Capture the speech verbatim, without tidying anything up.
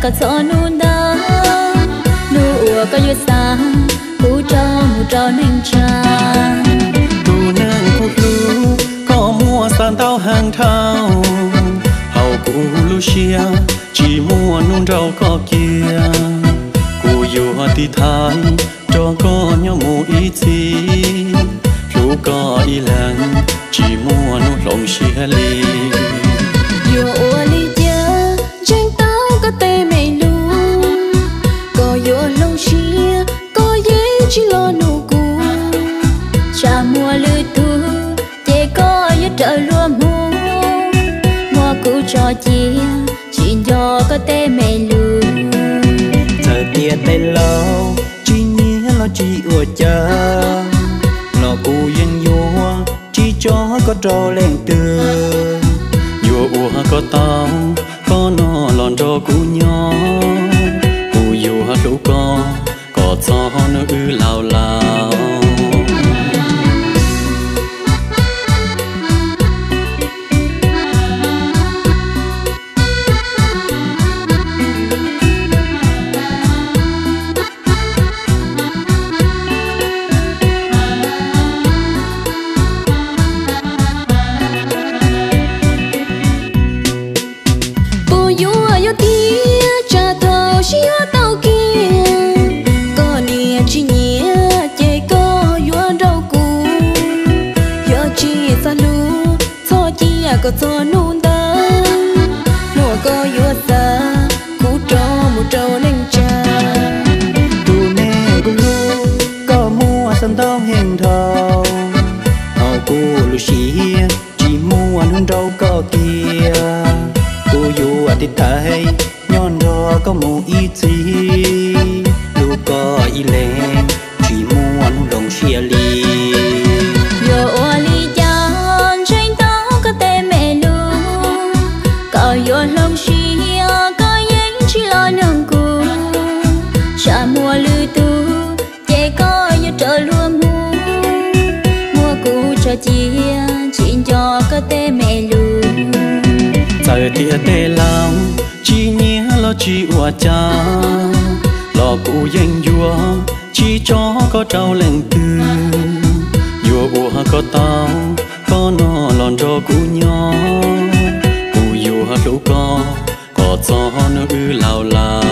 có gió nôn đá nụ ua có yêu xa cú trâu nụ trâu nành tràn tu nang cuộc lu có mua san tao hàng thao hầu cụ Lucia chỉ mua nôn rau có kia cụ yêu ti thái cho có nhau mù ý chi lu có ý lăng chỉ mua nôn lòng xia li yêu ua li chia tranh tao có tê mày luôn có yêu lòng xia có dễ chỉ lo nụ cụ cha mua lư tu để có yêu trời luôn mua mua cụ cho chia chỉ do có tê mày luôn thời tiết tây lâu chỉ nhớ lo chỉ ủa chờ lo cụ yên vua chỉ cho có trò lên tường vua ua có tao có nó lòn cho cụ nhỏ cụ vua lũ có có cho nó ư lao lao có gió nôn đá nụ có yêu xa cú trâu một trâu nành tràn tu nè cũng lu có mua san tao hẹn thầu hầu cụ Lucia chỉ mua nôn rau có kia cụ yêu ti thái nhon đó có mù ý chi lu có ý lên chỉ mua nôn lòng xia li yêu lòng xia có dáng chỉ lo nương cụ cha mua lư tu để có yêu trời luôn mua mua cụ cho chia chỉ cho có tê mẹ luôn trời tia tê lao chỉ nhớ lo chỉ ua cha lo cụ danh vua chỉ cho có trâu lên từ vua ua có tao có nó lòn cho cụ nhỏ yêu lũ có có gió nó ư lao lao